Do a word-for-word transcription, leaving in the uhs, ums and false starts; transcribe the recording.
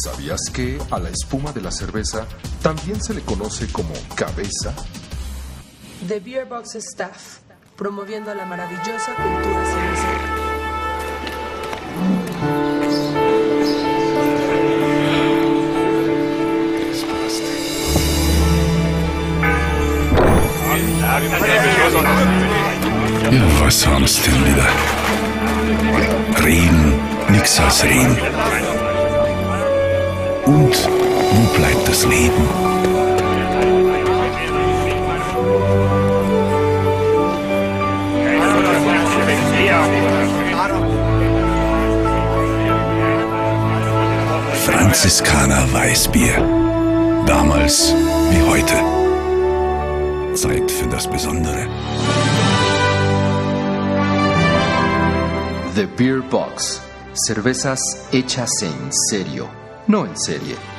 ¿Sabías que a la espuma de la cerveza también se le conoce como cabeza? TheBeerBox Staff, promoviendo la maravillosa cultura cervecera. Ja, was haben's denn wieder? Reden, nix als reden. Und wo bleibt das Leben? Franziskaner Weissbier. Damals wie heute. Zeit für das Besondere. TheBeerBox. Cervezas hechas en serio, no en serie.